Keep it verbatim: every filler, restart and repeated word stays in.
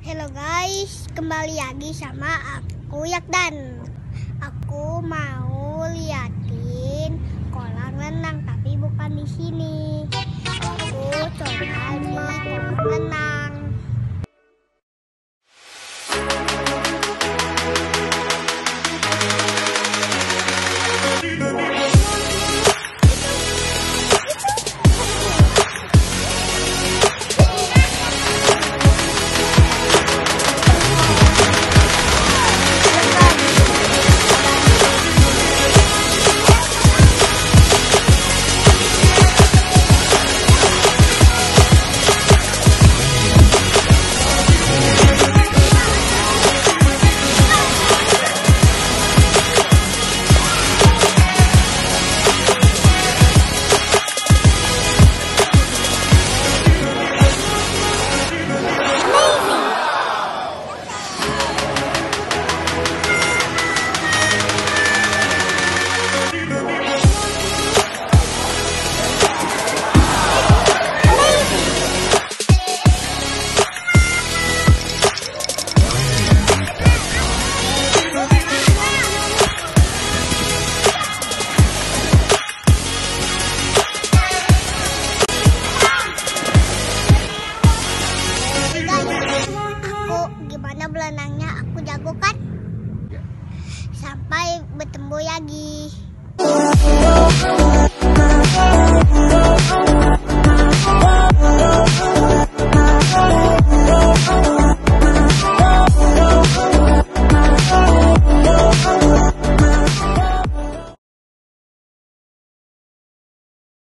Halo guys, kembali lagi sama aku Yakdan. Aku mau liatin kolam renang, tapi bukan di sini. Aku coba di kolam renang. Gimana berenangnya? Aku jago kan? Sampai bertemu lagi.